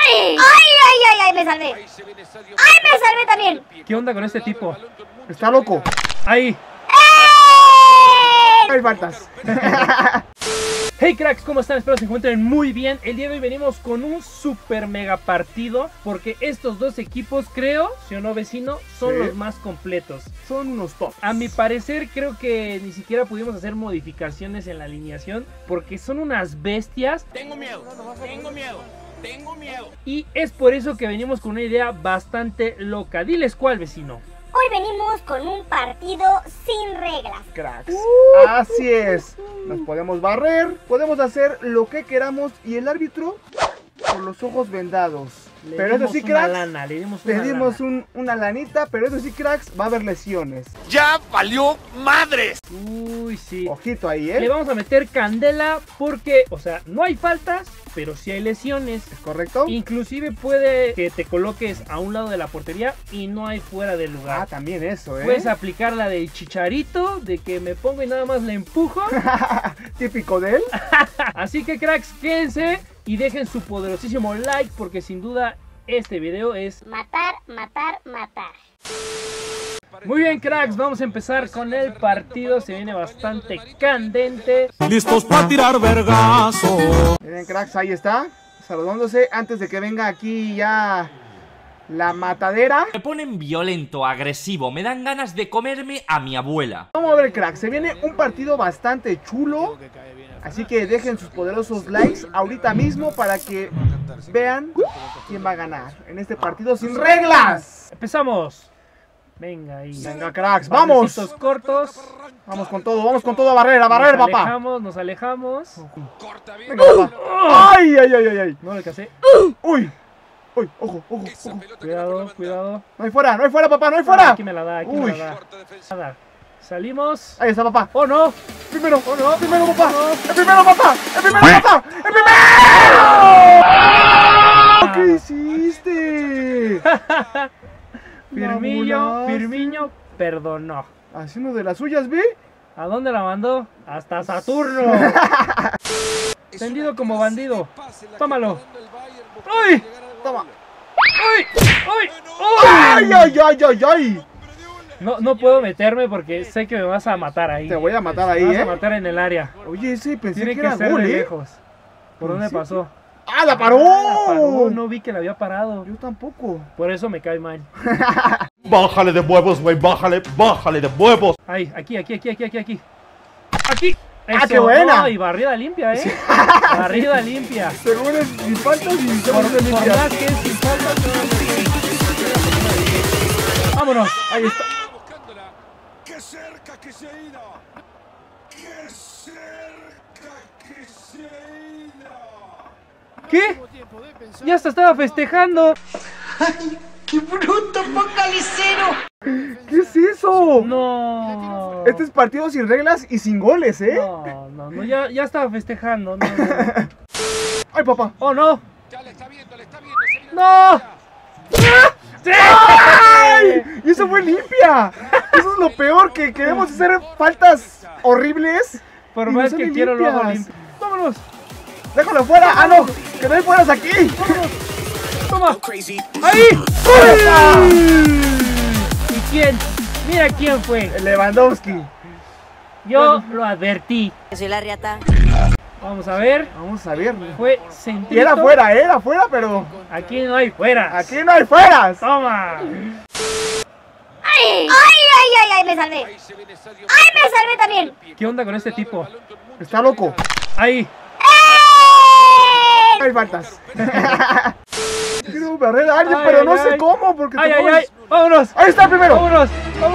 ¡Ay! ¡Ay, ay, ay, ay! Me salvé. ¡Ay, me salvé también! ¿Qué onda con este tipo? Está loco. Ahí. Hay faltas. Hey cracks, ¿cómo están? Espero se encuentren muy bien. El día de hoy venimos con un super mega partido, porque estos dos equipos, creo, si o no vecino, son los más completos. Son unos top. A mi parecer creo que ni siquiera pudimos hacer modificaciones en la alineación, porque son unas bestias. Tengo miedo, tengo miedo, tengo miedo. Y es por eso que venimos con una idea bastante loca. Diles cuál, vecino. Hoy venimos con un partido sin reglas. Cracks. Así es. Nos podemos barrer, podemos hacer lo que queramos y el árbitro con los ojos vendados. Pero eso sí, cracks, le dimos una lanita, pero eso sí, cracks, va a haber lesiones. ¡Ya valió madres! Uy, sí. Ojito ahí, Le vamos a meter candela porque, o sea, no hay faltas, pero sí hay lesiones. ¿Es correcto? Inclusive puede que te coloques a un lado de la portería y no hay fuera del lugar. Ah, también eso, Puedes aplicar la del Chicharito, de que me pongo y nada más le empujo. Típico de él. Así que cracks, quédense y dejen su poderosísimo like, porque sin duda este video es matar, matar, matar. Muy bien cracks, vamos a empezar con el partido. Se viene bastante candente. Listos para tirar vergazo. Miren, cracks, ahí está, saludándose antes de que venga aquí ya la matadera. Me ponen violento, agresivo, me dan ganas de comerme a mi abuela. Vamos a ver, cracks, se viene un partido bastante chulo, así que dejen sus poderosos likes ahorita mismo para que vean quién va a ganar en este partido sin reglas. Empezamos. Venga ahí. Venga, cracks, vamos. Pasitos cortos. Vamos con todo a barrer, papá. Nos alejamos. Venga, papá. Ay, ay, ay, ay, ay. No le casé. Uy. Uy, ojo. Cuidado. No hay fuera, papá, no hay fuera. Aquí me la da, me la da. Salimos. Ahí está, papá. ¡Oh, no! Primero, papá. El primero, papá. ¿Qué hiciste? Firmiño perdonó. Haciendo de las suyas, ¿vi? ¿A dónde la mandó? Hasta Saturno. Tendido como bandido. Tómalo. ¡Uy! Toma. ¡Ay! ¡Ay! No puedo meterme porque sé que me vas a matar ahí. Te voy a matar ahí, Me vas a matar en el área. Oye, ese pensé Tiene que que era ser gol, de ¿eh? lejos. ¿Por dónde pasó? ¡Ah, la paró! No vi que la había parado. Yo tampoco. Por eso me cae mal. Bájale de huevos, güey, bájale de huevos. Ahí, aquí. Aquí. ¡Ah, qué buena! No, y barrida limpia, ¿eh? Barrida limpia. Según es sin faltas y sin Por más que es sin falta, vámonos. Ahí está. ¡Qué cerca que se ha ido! ¡Qué cerca que se ha ido! ¿Qué? Ya hasta estaba festejando. ¿Qué es eso? No. Este es partido sin reglas y sin goles, ¿eh? No, ya estaba festejando. No. ¡Ay, papá! ¡Oh, no! Ya le está viendo, ¡No! ¡Sí! ¡Ay! Y eso fue limpia. Eso es lo peor, que queremos hacer faltas horribles. Por y más no que salen quiero lo hago limpias. limpio. ¡Vámonos! ¡Déjalo fuera! ¡Ah, no! ¡Que no hay fueras aquí! ¡Toma! crazy. ¡Ahí! ¡Uy! ¿Y quién? Mira quién fue. Lewandowski. Yo lo advertí. Soy la riata. Vamos a ver. Vamos a ver. Fue Y centrito. era fuera, pero Aquí no hay fuera. aquí no hay fueras. Toma. ¡Ay! ¡Ay, ay, ay, ay! Me salvé. ¡Ay, me salvé también! ¿Qué onda con este tipo? Está loco. Ahí. Hay faltas. Quiero barrer a alguien, Ay, pero ay, no sé ay. cómo, porque ¡Ay, te ay, pones- ay! ¡Vámonos! Ahí está el primero. ¡Vámonos!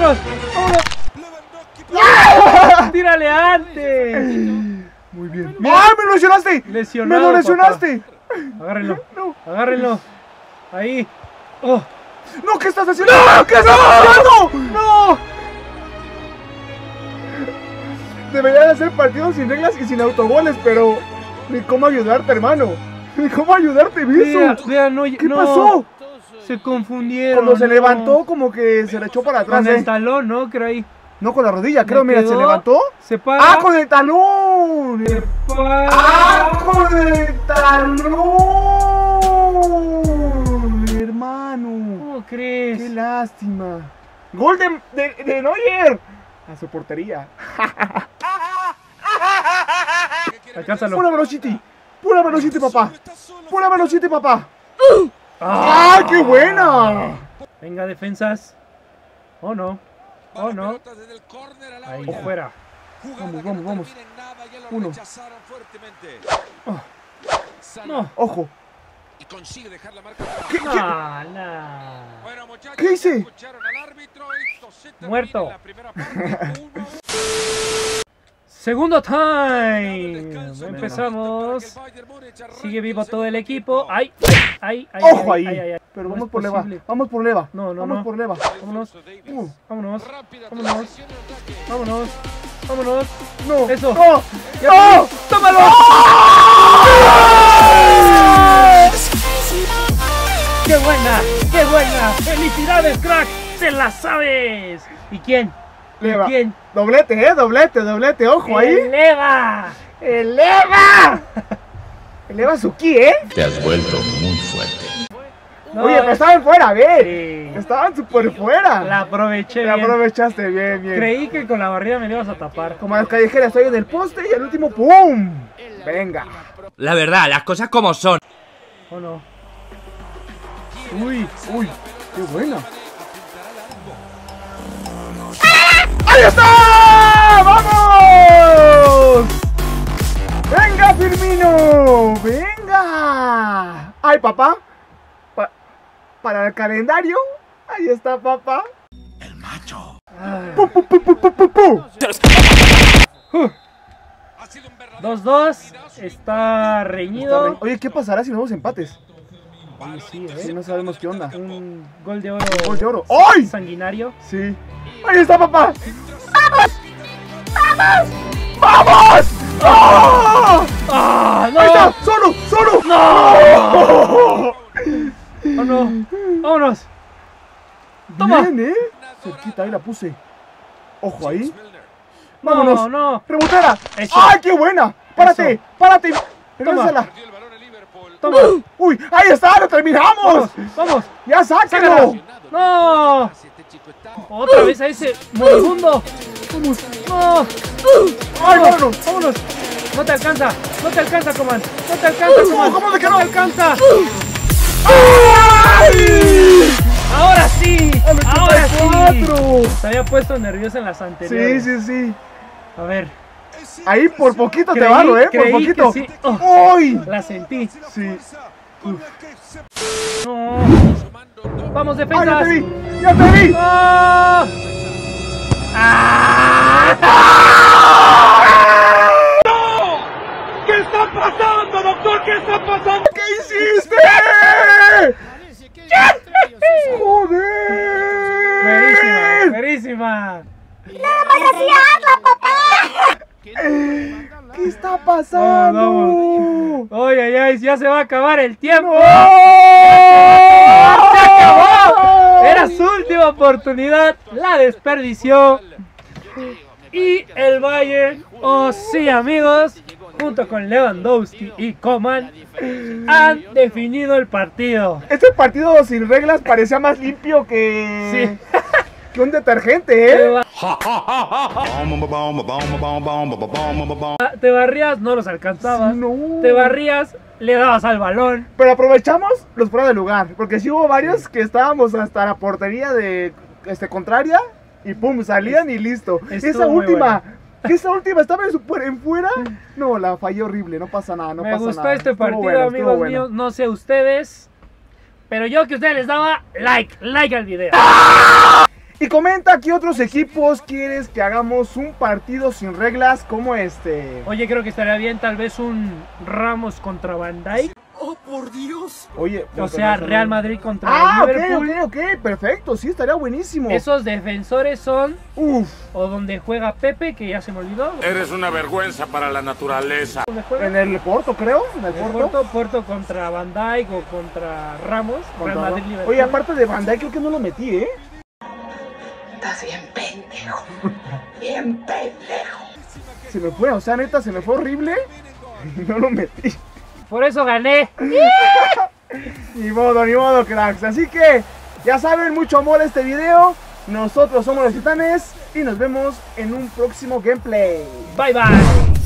¡Tírale antes! Muy bien. ¡Ay, me lo lesionaste! Lesionado, ¡Me lo lesionaste! Agárrenlo. No. Agárrenlo. Ahí. ¡Oh! ¡No! ¿Qué estás haciendo? ¡No! ¿Qué estás haciendo? ¡No! Deberían hacer partidos sin reglas y sin autogoles, pero ni cómo ayudarte, hermano. Ni cómo ayudarte, Bisu. Vea, no, ¿Qué pasó? Se confundieron. Cuando se no. levantó, como que se le echó para atrás. Con el talón, ¿no? Creo ahí. No, con la rodilla, creo, ¿Le mira, se quedó? levantó. Se para. ¡Ah, con el talón! Se para. ¡Ah, con el talón! lástima. Gol de Neuer. A su portería. Alcánzalo. Pura velocity. Pura velocity, papá. Pura velocity, papá. ¡Ah, qué buena! Venga, defensas. Oh, no. Oh, no. Ahí, fuera. Vamos. Uno. No. Ojo. Y consigue dejar la marca. Ah, nah. Bueno, muchachos, ¿Qué hice? escucharon al árbitro, esto se termina Muerto. en la primera parte, 1-1. Segundo time. Empezamos. Sigue vivo todo el equipo. ¡Ay! ¡Ay! ¡Ay! Ojo ay, ahí. ay, ay. Pero No vamos es por leva. posible. Vamos por leva. No, Vamos por leva. Vámonos. Vámonos. Rápida Vámonos. transición en ataque. Vámonos. Vámonos. No. Eso. No. Ya ¡No! te- ¡Tómalo! ¡Qué buena! ¡Qué buena! ¡Felicidades, crack! ¡Te la sabes! ¿Y quién? Leva. ¿Y quién? Doblete, doblete. Ojo ahí. ¡Eleva! ¡Eleva! Eleva su ki, Te has vuelto muy fuerte. No, Oye, pero estaban fuera, ve. Estaban súper fuera. la aproveché Te bien. aprovechaste bien. Creí que con la barrida me la ibas a tapar. Como las callejeras, estoy en el poste y al último ¡pum! Venga. La verdad, las cosas como son. ¿O no? Uy, qué buena. ¡Ahí está! ¡Vamos! ¡Venga, Firmino! ¡Venga! ¡Ay, papá! Para el calendario, ahí está, papá. El macho. ¡Pum, pum, pum, pum, pum, pum, pum! Ha sido un verdadero 2-2. Está reñido. Oye, ¿qué pasará si no vamos empates? Oye, sí, Si no sabemos qué onda. Un gol de oro Gol de oro. ¡Ay! sanguinario. Sí. ¡Ahí está, papá! ¡Vamos! ¡Oh! ¡Ah, ¡Ahí está! no! ¡Solo! ¡No! ¡Oh, no! ¡Vámonos! ¡Toma! Bien, cerquita, ahí la puse. Ojo ahí. ¡Vámonos! No, no. ¡Rebotera! Eso. ¡Ay, qué buena! ¡Párate! Eso. ¡Párate! ¡Regrésala! perdió el balón en Liverpool. Toma. ¡Uy! ¡Ahí está! ¡Lo terminamos! Vamos, vamos. ¡Ya sáquenlo! No. Este chico está Otra vez a ese moribundo. No. ¡Ay, vámonos! Vámonos. No te alcanza, Coman. No te alcanza, Coman. ¿Cómo de que no? No te alcanza. ¡Ay! Ahora sí. Ahora sí. 4. Se había puesto nervioso en las anteriores. Sí. A ver. Ahí por poquito te Creí- barro, por creí poquito. que sí. Oh. ¡Uy! La sentí. Sí. con la que se No. sumando doble. Vamos, ¡Ay, defensas. ya te vi! ¡Ya te vi! ¡Ah! ¿Qué está pasando, doctor? ¿Qué está pasando? ¿Qué hiciste? ¡Joder! Verísima. ¿Qué está pasando? Vamos. Oye, ay, ay, ya se va a acabar el tiempo. ¡No! ¡Se acabó! Era su última oportunidad, la desperdició. Y el Bayern, oh sí amigos, junto con Lewandowski y Coman, han definido el partido. Este partido sin reglas parecía más limpio que... Sí. que un detergente, Te barrías, no los alcanzabas. No. Te barrías, le dabas al balón. Pero aprovechamos los fuera de lugar, porque sí hubo varios que estábamos hasta la portería de contraria y pum, salían y listo. Estuvo Esa muy última, que esa última estaba en fuera, no, la fallé horrible, no pasa nada, no Me pasa gustó nada. este Estuvo partido, bueno, estuvo amigos bueno. míos. No sé ustedes, pero yo que ustedes les daba like al video. Y comenta qué otros equipos quieres que hagamos un partido sin reglas como este. Oye, creo que estaría bien tal vez un Ramos contra Van Dijk. Oye, O sea, Real Madrid contra Liverpool. Liverpool. Ok, perfecto, sí, estaría buenísimo. Esos defensores son, Uf, o donde juega Pepe, que ya se me olvidó. Eres una vergüenza para la naturaleza. ¿Dónde juega? en el Porto, creo, en el Porto. Porto contra Van Dijk o contra Ramos. Real Madrid, Liverpool. Oye, aparte de Van Dijk, creo que no lo metí, ¿eh? Estás bien pendejo. Bien pendejo. Se me fue, o sea, neta, se me fue horrible. Y no lo metí. Por eso gané. Ni modo, cracks. Así que Ya saben, mucho amor a este video. Nosotros somos los Titanes y nos vemos en un próximo gameplay. Bye bye.